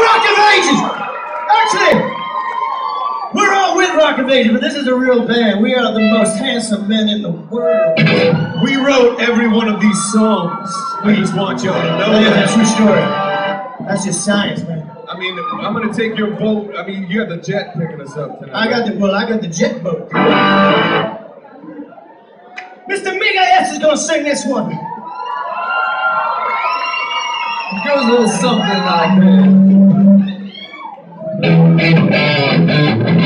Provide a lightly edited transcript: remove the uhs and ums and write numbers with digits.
Rock of Ages! Actually, we're all with Rock of Ages, but this is a real band. We are the most handsome men in the world. We wrote every one of these songs. I just want y'all to know That is that. a true story. That's just science, man. I mean, I'm gonna take your boat. I mean, you have the jet picking us up tonight. I got the jet boat. Mr. Mega S is gonna sing this one. It goes a little something like that.